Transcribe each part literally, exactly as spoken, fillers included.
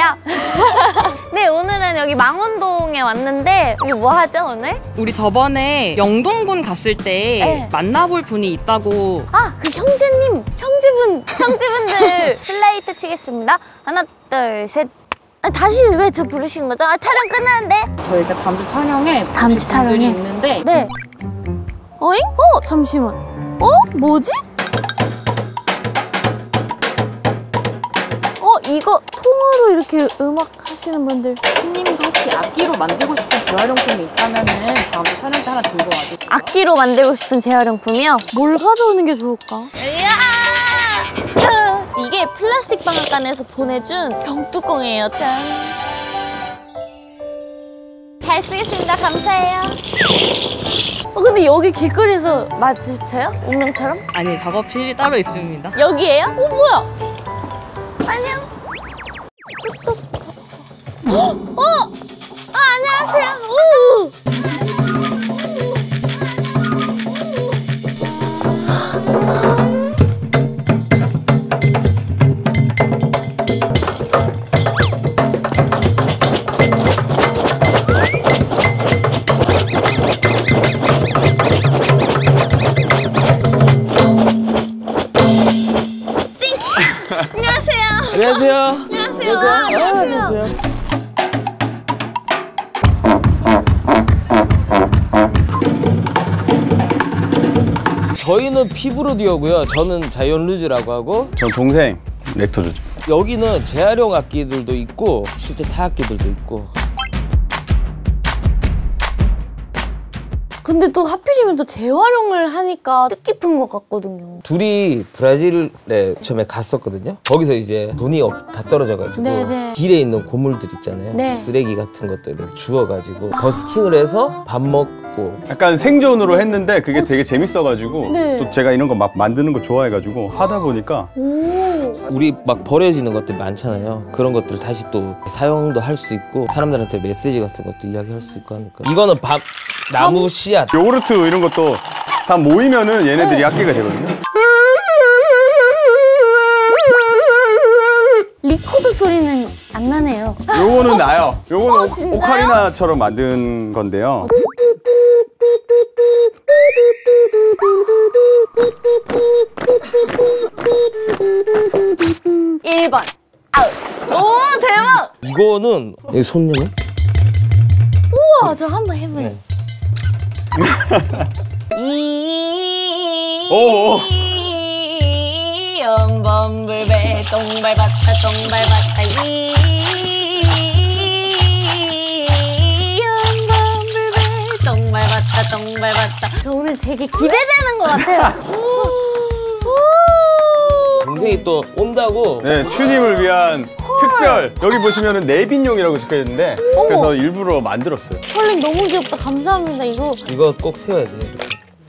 안녕하세요. 네, 오늘은 여기 망원동에 왔는데 여기 뭐 하죠, 오늘? 우리 저번에 영동군 갔을 때 네. 만나볼 분이 있다고. 아, 그 형제님, 형제분, 형제분들 슬라이트 치겠습니다. 하나, 둘, 셋. 아, 다시 왜 저 부르신 거죠? 아, 촬영 끝났는데? 저희가 다음 주 촬영에 다음 주 촬영이 있는데. 네. 어잉? 어, 잠시만. 어? 뭐지? 어, 이거 통으로 이렇게 음악 하시는 분들. 손님도 혹시 악기로 만들고 싶은 재활용품이 있다면 다음 주 촬영 때 하나 들고 와주세요. 악기로 만들고 싶은 재활용품이요? 뭘 가져오는 게 좋을까? 이야! 이게 플라스틱 방앗간에서 보내준 병뚜껑이에요. 짠! 잘 쓰겠습니다. 감사해요. 어, 근데 여기 길거리에서 마주쳐요? 운명처럼? 아니, 작업실이 따로 있습니다. 여기에요? 어, 뭐야? 안녕. 뚝뚝. 어? 아, 안녕하세요. 오. 안녕하세요. 안녕하세요. 아, 안녕하세요. 안녕하세요. 저희는 피브로디오고요. 저는 자이언 루즈라고 하고. 저 동생 렉터조죠. 여기는 재활용 악기들도 있고 실제 타악기들도 있고. 근데 또 하필이면 또 재활용을 하니까 뜻깊은 것 같거든요. 둘이 브라질에 처음에 갔었거든요. 거기서 이제 돈이 없, 다 떨어져가지고 네네. 길에 있는 고물들 있잖아요. 네. 쓰레기 같은 것들을 주워가지고 버스킹을 해서 밥 먹고. 약간 생존으로 했는데 그게 되게 재밌어가지고 네. 또 제가 이런 거 막 만드는 거 좋아해가지고 하다 보니까 오. 우리 막 버려지는 것들 많잖아요. 그런 것들 다시 또 사용도 할 수 있고 사람들한테 메시지 같은 것도 이야기할 수 있고 하니까. 이거는 밥, 나무 씨앗. 요구르트 이런 것도 다 모이면은 얘네들이 네. 악기가 되거든요. 리코더 소리는 안 나네요. 요거는 나요. 요거는 어, 오, 진짜요? 오카리나처럼 만든 건데요. 일 번 아웃. 오, 대박. 이거는 여기 손님은? 우와, 저 한번 해볼래요. 네. 이 영범불배 똥발봤다 똥발봤다 이 영범불배 똥발봤다 똥발봤다. 저 오늘 되게 기대되는 것 같아요. 동생이 또 온다고. 네, 추님을 위한 특별. 여기 보시면은 내빈용이라고 적혀있는데 그래서 일부러 만들었어요. 헐, 너무 귀엽다. 감사합니다. 이거 이거 꼭 세워야 돼요. 이렇게.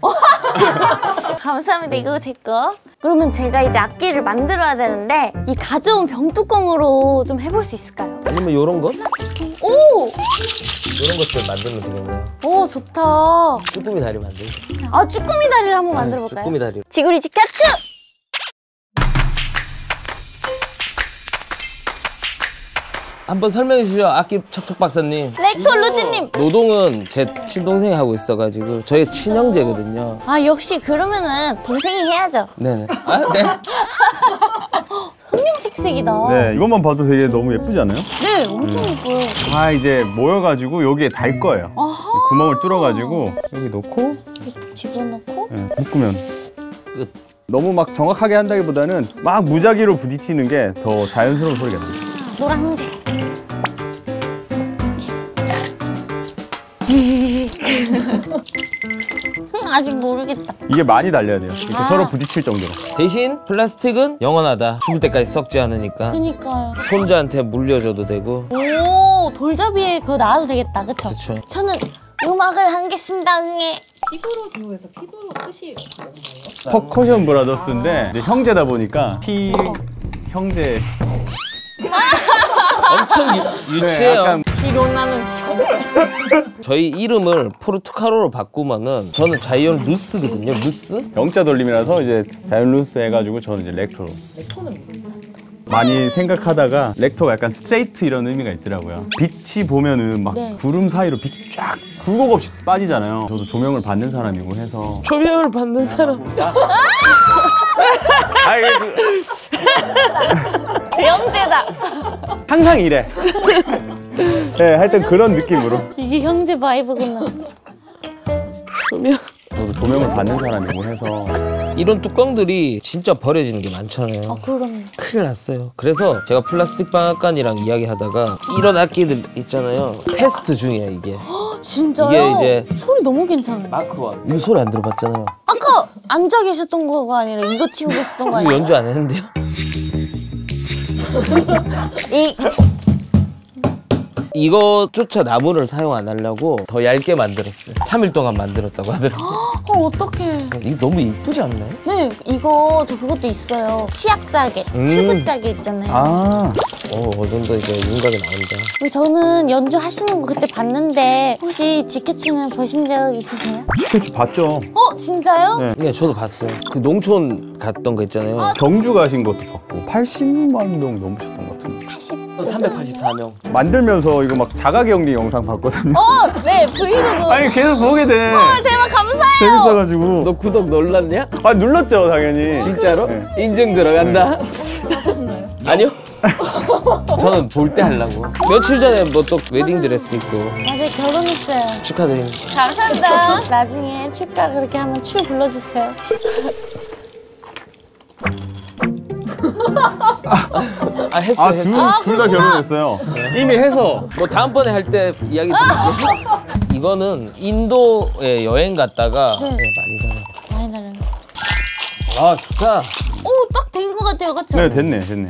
감사합니다. 이거 제 거. 그러면 제가 이제 악기를 만들어야 되는데 이 가져온 병뚜껑으로 좀 해볼 수 있을까요? 아니면 이런 거? 오! 이런 것들 만들면 되겠네요. 오, 좋다. 쭈꾸미 다리 만들고. 아, 쭈꾸미 다리를 한번 만들어 네, 볼까요? 쭈꾸미 다리. 지구리 지켜추! 한번 설명해 주시죠, 악기 척척 박사님. 렉터 루지님! 노동은 제 친동생이 하고 있어가지고 저희 친형제거든요. 아, 역시 그러면은 동생이 해야죠. 네네. 아, 네. 흑룡색색이다. 네, 이것만 봐도 되게 너무 예쁘지 않아요? 네, 엄청 예뻐요. 다 이제 모여가지고 여기에 달 거예요. 아하. 구멍을 뚫어가지고 여기 놓고 집어넣고. 네, 묶으면 끝. 너무 막 정확하게 한다기보다는 막 무작위로 부딪히는 게 더 자연스러운 소리가 나요. 노란색. 아직 모르겠다. 이게 많이 달려야 돼요. 이렇게 아. 서로 부딪힐 정도로. 대신 플라스틱은 영원하다. 죽을 때까지 썩지 않으니까. 그니까요. 손자한테 물려줘도 되고. 오, 돌잡이에 그거 놔도 되겠다. 그쵸? 그쵸. 저는 음악을 하겠습니다. 응애. 피도로디오에서 피도로 뜻이 뭔가요? 퍼커션 브라더스인데 이제 형제다 보니까 피 형제. 엄청 유, 유치해요. 네, 약간 피로나는 저희 이름을 포르투갈어로 바꾸면은 저는 자이언 루스거든요. 루스? 영자 돌림이라서 이제 자이언 루스 해가지고 저는 이제 렉터로. 렉터는 많이 생각하다가 렉터가 약간 스트레이트 이런 의미가 있더라고요. 빛이 보면은 막 네. 구름 사이로 빛이 쫙 굴곡 없이 빠지잖아요. 저도 조명을 받는 사람이고 해서 조명을 받는 사람. 아이 그, 형제다. 항상 이래. 네, 하여튼 그런 느낌으로 이게 형제 바이브구나. 조명. 저도 조명을 받는 사람이고 해서 이런 뚜껑들이 진짜 버려지는 게 많잖아요. 아 그럼. 큰일 났어요. 그래서 제가 플라스틱 방앗간이랑 이야기하다가 이런 악기들 있잖아요. 테스트 중이야 이게. 진짜요? 이게 이제 소리 너무 괜찮아요. 마크원. 이거 소리 안 들어봤잖아요. 아까 앉아 계셨던 거가 아니라 이거 치고 계셨던 거 이거 아니에요? 연주 안 했는데요? 이 이거조차 나무를 사용 안 하려고 더 얇게 만들었어요. 삼 일 동안 만들었다고 하더라고요. 어, 어떡해. 이거 너무 이쁘지 않나요? 네, 이거 저 그것도 있어요. 치약 자개, 음. 튜브 자개 있잖아요. 아 어, 어느 정도 이제 윤곽이 나온다. 근데 저는 연주 하시는 거 그때 봤는데 혹시 지켜추는 보신 적 있으세요? 스케치 봤죠. 어, 진짜요? 네. 네, 저도 봤어요. 그 농촌 갔던 거 있잖아요. 경주 가신 것도 봤고 팔십만 명 넘으셨던 것 같은데 팔십. 삼백팔십사 명. 만들면서 이거 막 자가격리 영상 봤거든요. 어, 네, 브이로그. 아니 계속 보게 돼. 아, 대박 감사해요. 재밌어가지고. 너 구독 눌렀냐? 아 눌렀죠 당연히. 진짜로? 네. 인증 들어간다. 아니요? 저는 볼 때 하려고. 며칠 전에 뭐 또 웨딩 드레스 입고 맞아요, 결혼했어요. 축하드립니다. 감사합니다. 나중에 축가 그렇게 한번 추 불러주세요. 아 했어 아, 했어. 둘, 아, 둘 다 그렇구나. 결혼했어요. 이미 해서. 뭐 다음번에 할 때 이야기 드릴게요. 이거는 인도에 여행 갔다가 네. 네, 많이 달아. 많이 다른. 아 좋다. 오, 딱 된 것 같아요, 그쵸? 네, 됐네, 됐네.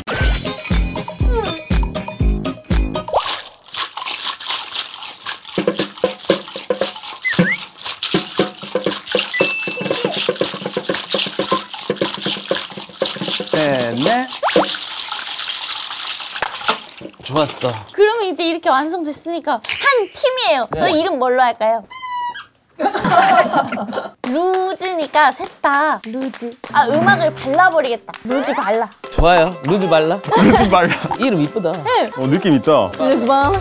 됐네. 좋았어. 그러면 이제 이렇게 완성됐으니까 한 팀이에요. 네. 저희 이름 뭘로 할까요? 루즈니까 셋 다 루즈. 아, 음악을 발라버리겠다. 루즈 발라. 좋아요. 루즈 발라. 루즈 발라. 이름 이쁘다. 어, 느낌 있다. 루즈 발라.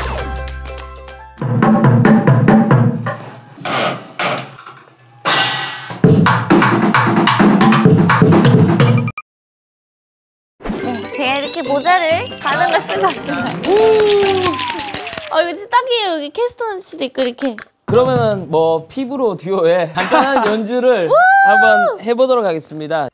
네, 제가 이렇게 모자를 가는 걸 쓰고 왔습니다. 아, 이거 진짜 딱이에요. 여기 캐스터너츠도 있고 이렇게. 그러면은 뭐 피부로 듀오의 간단한 연주를 한번 해보도록 하겠습니다.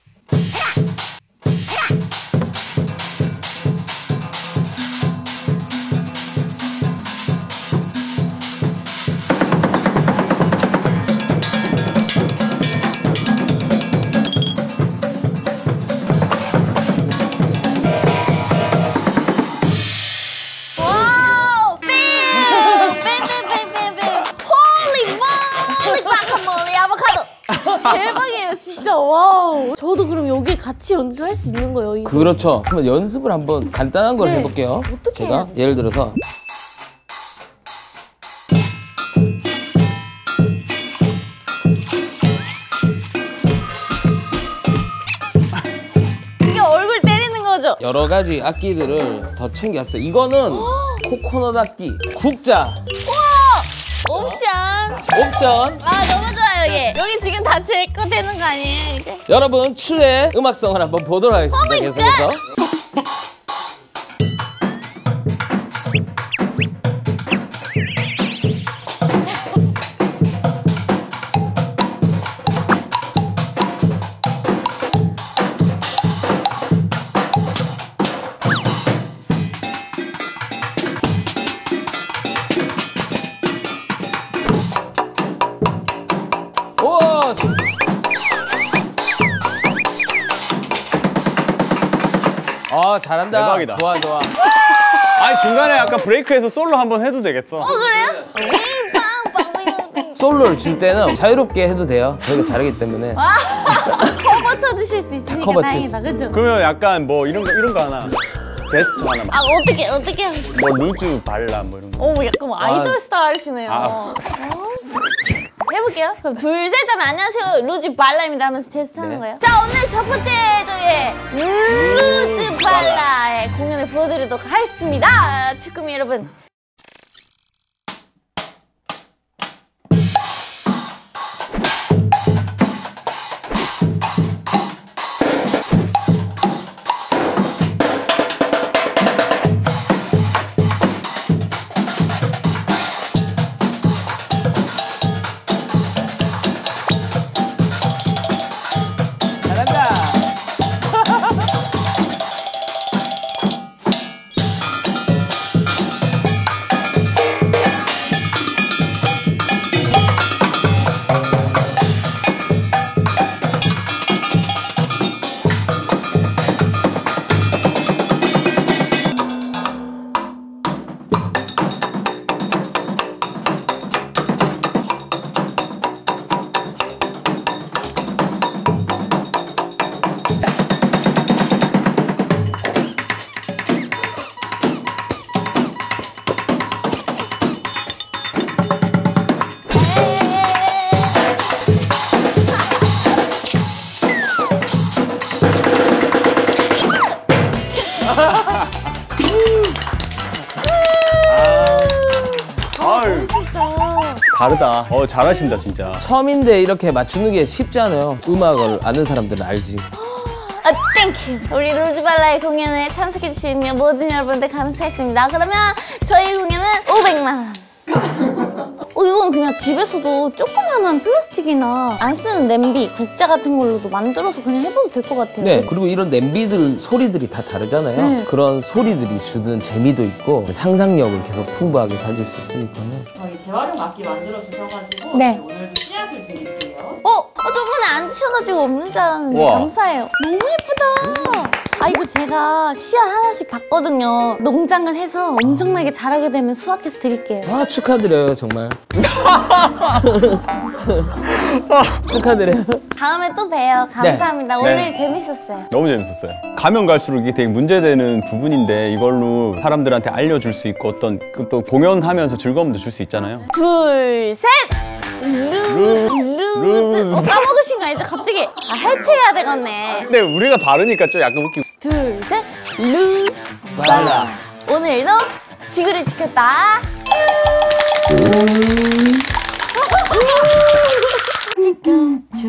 와우! 뱀! 뱀뱀뱀뱀뱀! 홀리 몰리 과카몰리 아보카도! 대박이에요, 진짜. 와우. 저도 그럼 여기 같이 연주할 수 있는 거예요, 이거? 그렇죠. 한번 연습을 한번 간단한 걸 네. 해볼게요. 어떻게 제가 해야 되지? 예를 들어서 이게 얼굴 때리는 거죠? 여러 가지 악기들을 더 챙겼어요. 이거는 코코넛 악기, 국자, 옵션. 옵션. 아, 너무 좋아요, 얘. 여기 지금 다 제 거 되는 거 아니에요, 이제? 여러분 추의 음악성을 한번 보도록 하겠습니다. Oh my 계속해서. 오! 아 잘한다. 대박이다. 좋아 좋아. 아니 중간에 아까 브레이크에서 솔로 한번 해도 되겠어. 어, 그래요? 윙빵빵 솔로를 줄 때는 자유롭게 해도 돼요. 저희가 잘하기 때문에. 커버 쳐주실 수 있으니까 커버 다행이다, 칠 수 그죠? 그러면 약간 뭐 이런 거 이런 거 하나 제스처 하나 아, 어떻게, 어떻게. 뭐 루즈 발라 뭐 이런 거. 어, 약간 뭐 아이돌 아. 스타일이시네요. 아. 어. 해볼게요. 그럼 둘, 셋 하면 안녕하세요. 루즈 발라입니다 하면서 제스트 하는 네. 거예요. 자, 오늘 첫 번째 저의 루즈 발라의 공연을 보여드리도록 하겠습니다. 축구미 여러분. 아유, 다르다. 어, 잘하신다, 진짜. 처음인데 이렇게 맞추는 게 쉽지 않아요. 음악을 아는 사람들은 알지. 아, 땡큐! 우리 루즈발라의 공연에 참석해주신 모든 여러분들 감사했습니다. 그러면 저희 공연은 오백만 원. 어, 이건 그냥 집에서도 조그마한 플라스틱이나 안 쓰는 냄비, 국자 같은 걸로도 만들어서 그냥 해봐도 될 것 같아요. 네, 그리고 이런 냄비들 소리들이 다 다르잖아요. 네. 그런 소리들이 주는 재미도 있고 상상력을 계속 풍부하게 가질 수 있으니까요. 저희 재활용 악기 만들어 주셔가지고 네. 오늘도 씨앗을 드릴게요. 어? 어, 저번에 안 주셔가지고 없는 줄 알았는데 우와. 감사해요. 너무 예쁘다. 아, 이거 제가 씨앗 하나씩 봤거든요. 농장을 해서 엄청나게 자라게 되면 수확해서 드릴게요. 아, 축하드려요, 정말. 축하드려요. 다음에 또 봬요. 감사합니다. 네. 오늘 네. 재밌었어요. 너무 재밌었어요. 가면 갈수록 이게 되게 문제되는 부분인데 이걸로 사람들한테 알려줄 수 있고 어떤 그또 공연하면서 즐거움도 줄 수 있잖아요. 둘, 셋! 루즈, 루즈. 어, 까먹으신 거 아니죠? 갑자기. 아, 해체해야 되겠네. 근데 우리가 바르니까 좀 약간 웃기고. 둘, 셋! 루즈, 발라. 오늘도 지구를 지켰다. 지켜줘.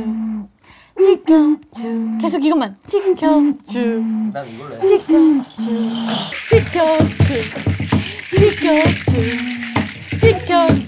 지켜줘. 계속 이것만. 지켜줘. 난 이걸로 해. 지켜줘. 지켜줘. 지켜줘. 지켜줘.